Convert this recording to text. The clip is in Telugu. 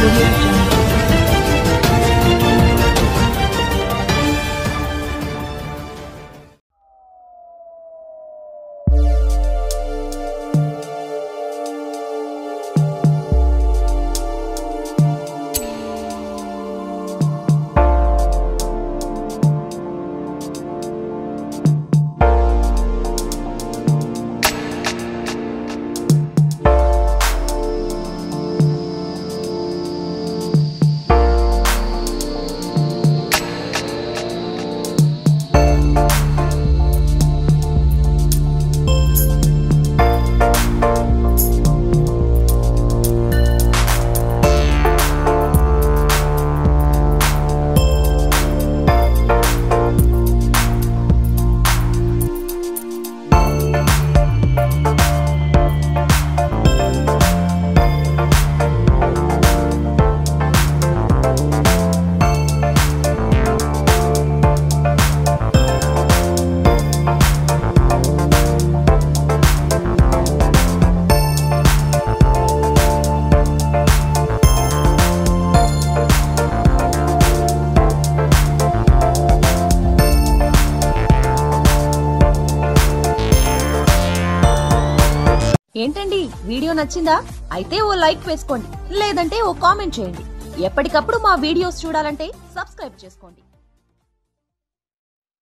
Audio Jungle. ఏంటండి వీడియో నచ్చిందా? అయితే ఓ లైక్ వేసుకోండి, లేదంటే ఓ కామెంట్ చేయండి. ఎప్పటికప్పుడు మా వీడియోస్ చూడాలంటే సబ్స్క్రైబ్ చేసుకోండి.